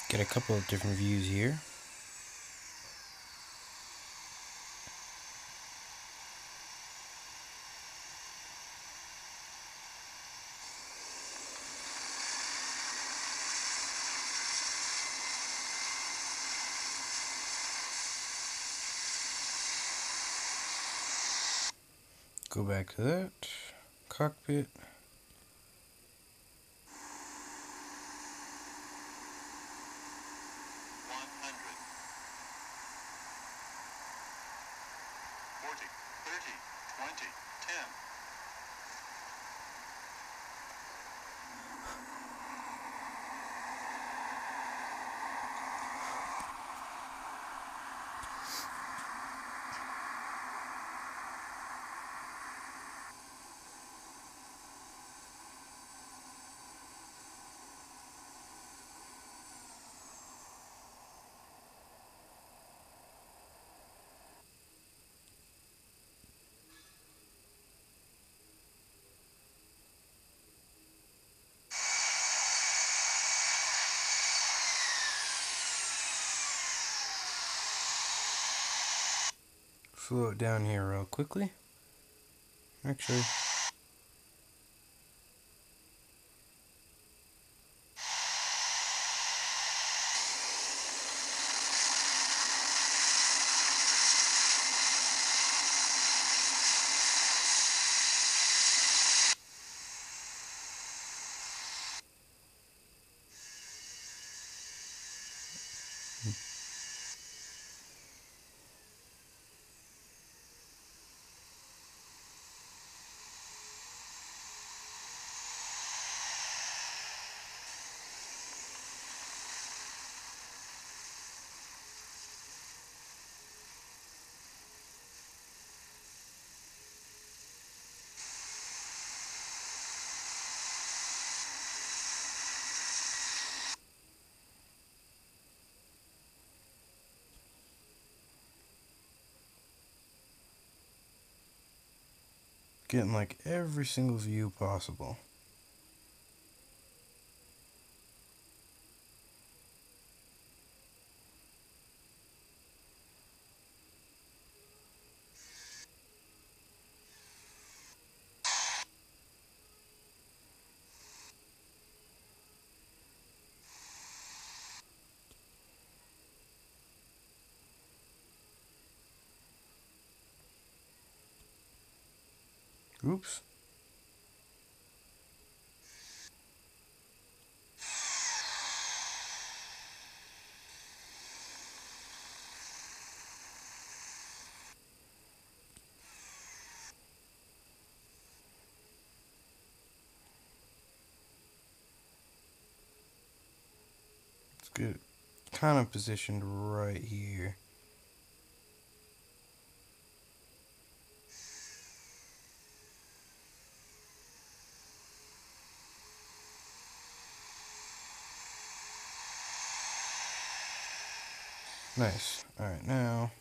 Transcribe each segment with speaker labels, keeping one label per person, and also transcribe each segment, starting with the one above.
Speaker 1: Get a couple of different views here. Go back to that cockpit. Slow it down here real quickly. Actually, getting like every single view possible. Oops. Let's get it kind of positioned right here. Nice. Alright, now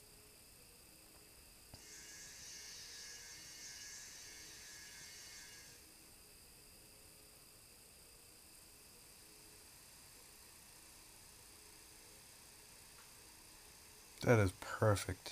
Speaker 1: that is perfect.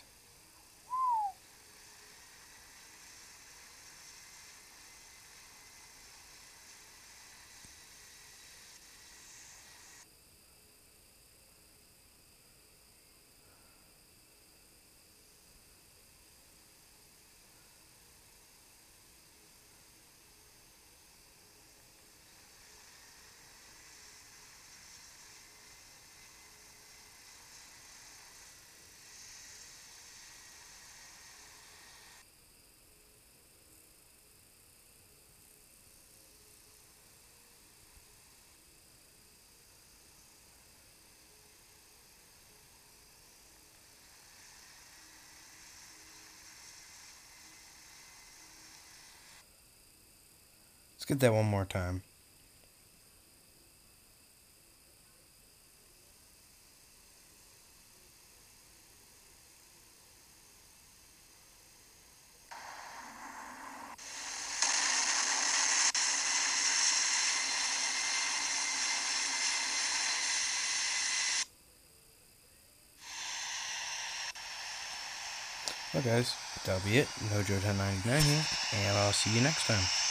Speaker 1: Let's get that one more time. Well guys, that'll be it. Mojo1099 here, and I'll see you next time.